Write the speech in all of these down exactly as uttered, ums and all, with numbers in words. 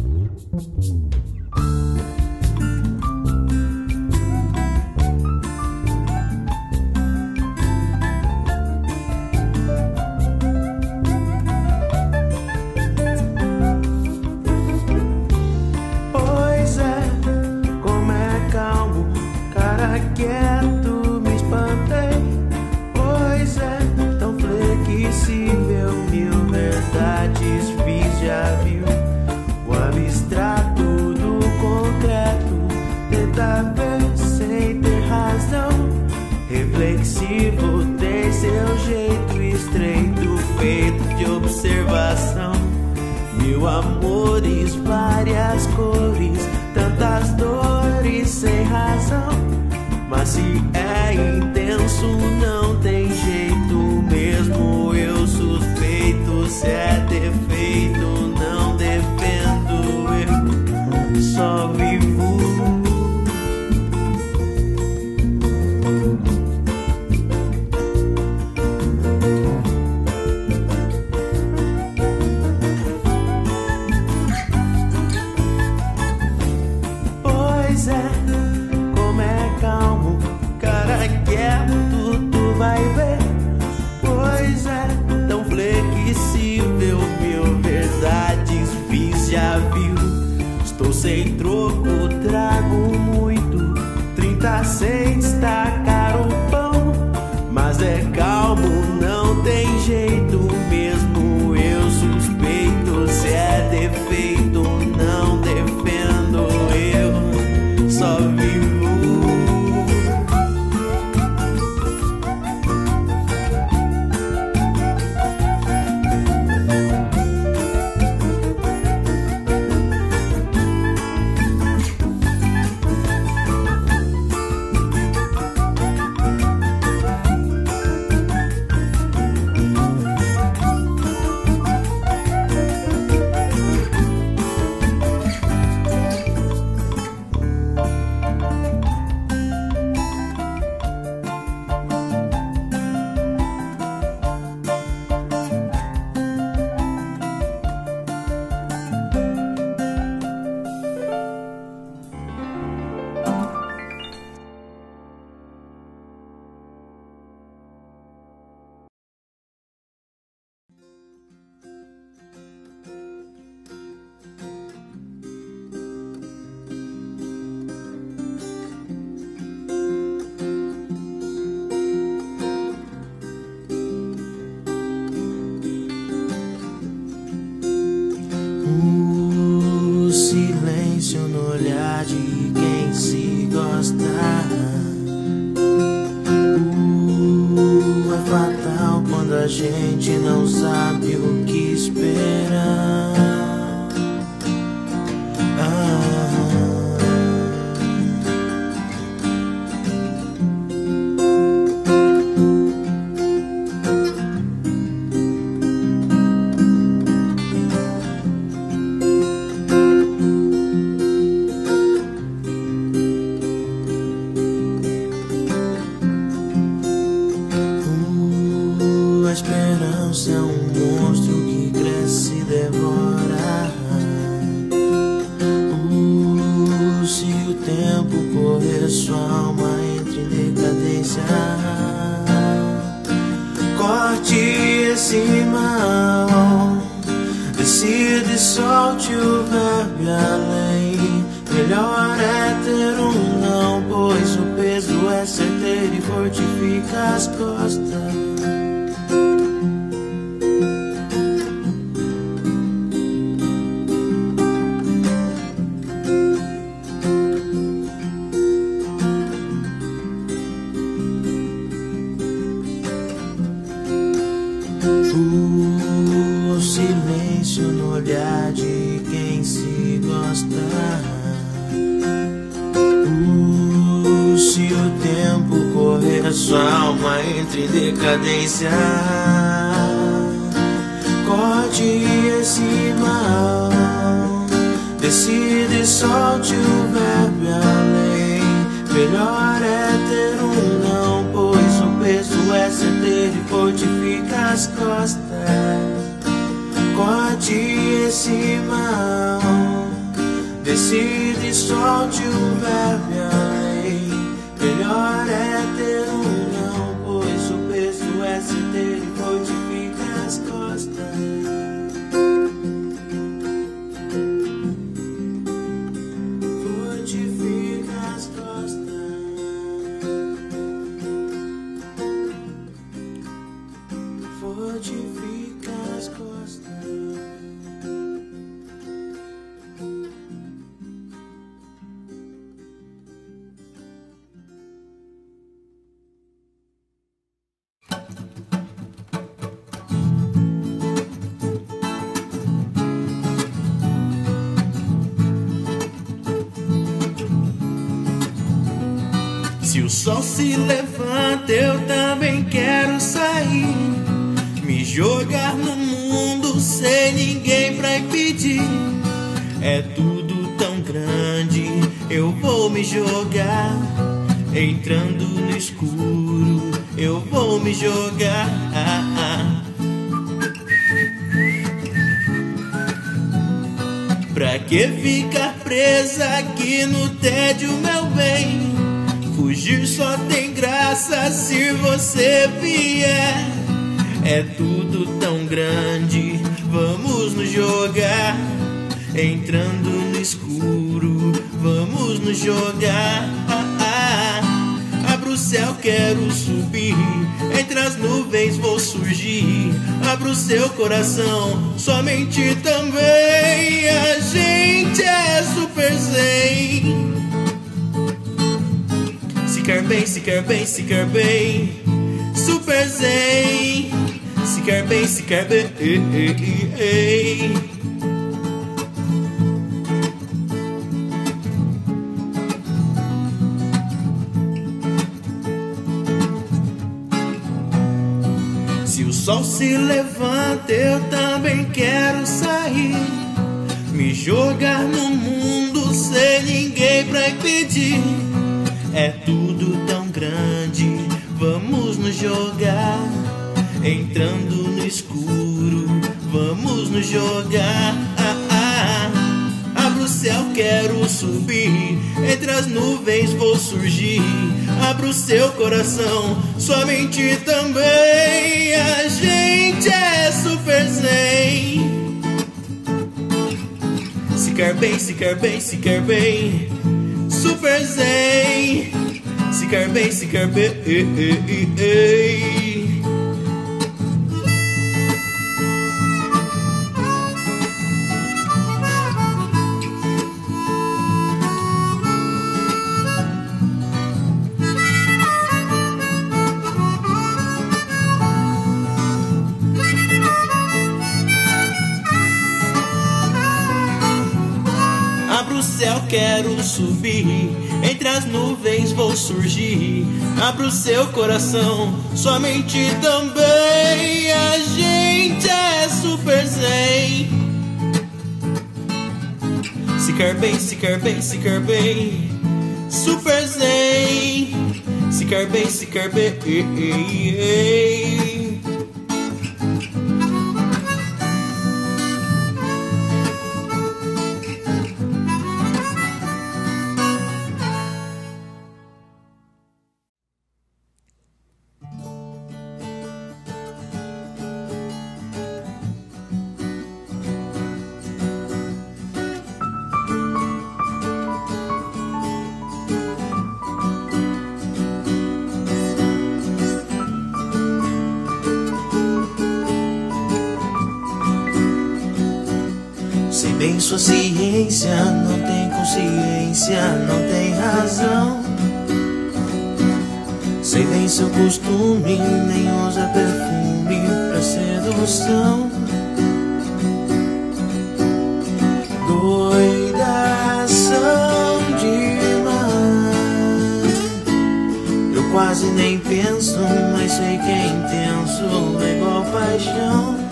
Reflexivo, tem seu jeito estreito, feito de observação. Mil amores, várias cores, tantas dores sem razão. Mas se é intenso, não tem jeito, mesmo eu suspeito. Se é defeito, não defendo, eu só vivo. Já viu, estou sem troco, trago muito. Trinta cents tá caro o pão, mas é calmo, não tem jeito, mesmo eu suspeito. Se é defeito, não defendo, eu só vivo. No olhar de quem se gosta, uh, é fatal quando a gente não sabe o que esperar. A esperança é um monstro que cresce e devora. uh, Se o tempo correr, sua alma entra em decadência. Corte esse mal, decide, solte o verbo e a lei. Melhor é ter um não, pois o peso é certeiro e fortifica as costas. O silêncio no olhar de quem se gosta. uh, Se o tempo correr, sua alma entra em decadência. Corte esse mal, decide, solte o verbo e a lei. Melhor é ter um não, pois o peso é certeiro e fortifica as costas. Corte esse mal, Decida e solte o verbo e a lei. Melhor é ter um não, pois o peso é se ter e fortifica as costas. Fortifica as costas. Fortifica as costas. Se o sol se levanta, eu também quero sair, me jogar no mundo sem ninguém pra impedir. É tudo tão grande, eu vou me jogar. Entrando no escuro, eu vou me jogar. Pra que ficar presa aqui no tédio, meu bem? Fugir só tem graça se você vier. É tudo tão grande, vamos nos jogar. Entrando no escuro, vamos nos jogar. Abro o céu, quero subir, entre as nuvens vou surgir. Abra o seu coração, somente também. A gente é super zen. Se quer bem, se quer bem, se quer bem, super zen. Se quer bem, se quer bem, ei, ei, ei. Se o sol se levanta, eu também quero sair, me jogar no mundo sem ninguém pra impedir. É tudo tão grande, vamos nos jogar. Entrando no escuro, vamos nos jogar. Abro o céu, quero subir, entre as nuvens vou surgir. Abra o seu coração, somente também. A gente é super zen. Se quer bem, se quer bem, se quer bem, super zen. Se quer bem, se quer bem, ei, ei, ei. Abro o céu, quero subir, entre as nuvens vou surgir. Abra o seu coração, somente também. A gente é super zen. Se quer bem, se quer bem, se quer bem, super zen. Se quer bem, se quer bem, ei, ei, ei. Sei bem sua ciência, não tem consciência, não tem razão. Sei bem seu costume, nem usa perfume pra sedução. Doidas são demais. Eu quase nem penso, mas sei que é intenso, é igual paixão.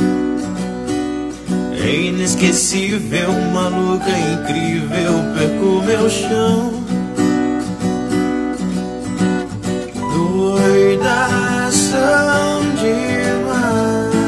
É inesquecível, maluca, incrível, perco meu chão. Doidas são demais.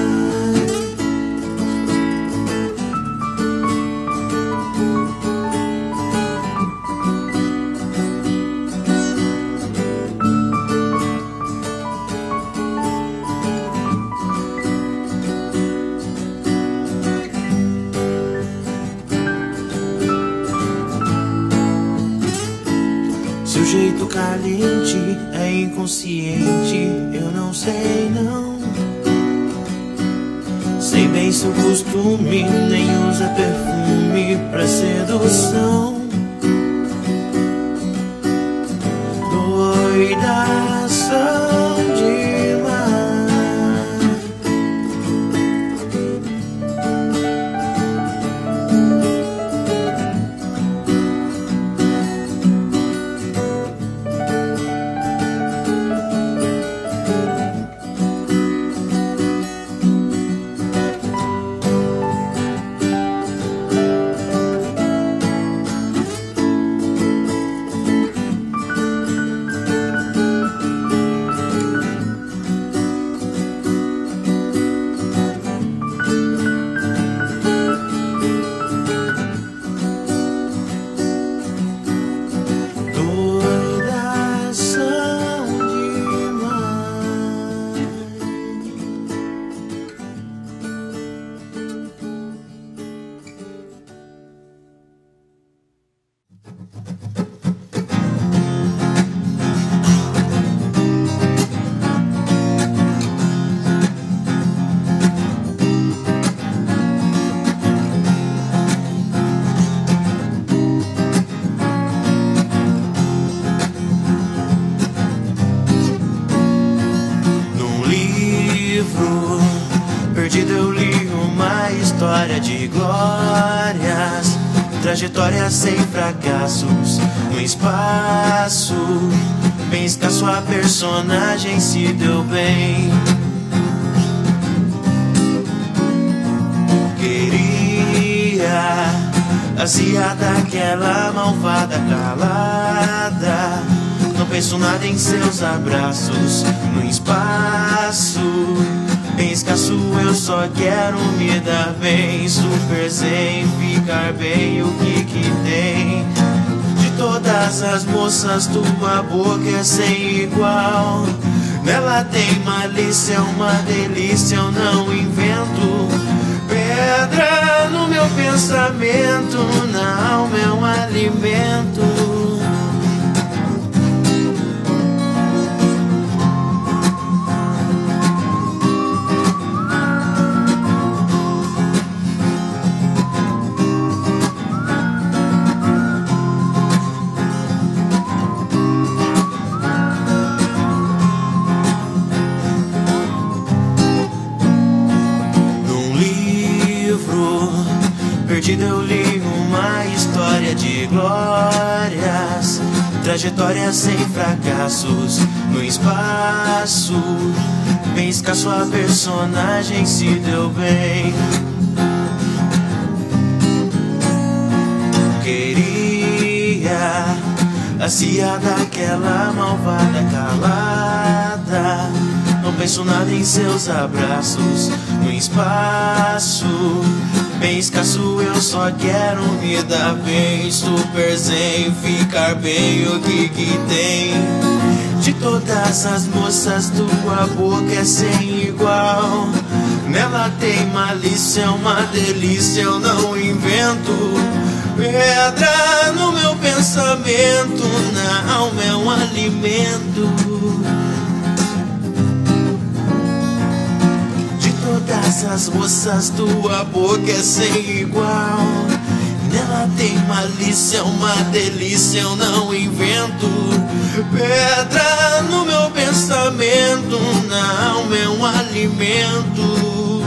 jeito caliente é inconsciente, eu não sei não. Sei bem seu costume, nem usa perfume pra sedução. Doidação demais. Perdido eu li uma história de glórias, trajetória sem fracassos, no espaço bem escasso a personagem se deu bem. Queria azia daquela malvada calada, não penso nada em seus abraços, no espaço bem escasso eu só quero me dar bem, super zen, ficar bem, o que que tem? De todas as moças tua boca é sem igual, nela tem malícia, é uma delícia, eu não invento. Pedra no meu pensamento, na alma é um alimento. Perdido eu li uma história de glórias, trajetória sem fracassos, no espaço bem escasso a personagem se deu bem. Queria azia daquela malvada calada, não penso nada em seus abraços, no espaço bem escasso eu só quero me dar bem, super zen, ficar bem, o que que tem? De todas as moças tua boca é sem igual, nela tem malícia, é uma delícia, eu não invento. Pedra no meu pensamento, na alma é um alimento. Todas as moças tua boca é sem igual, nela tem malícia, é uma delícia, eu não invento. Pedra no meu pensamento, na alma é um alimento.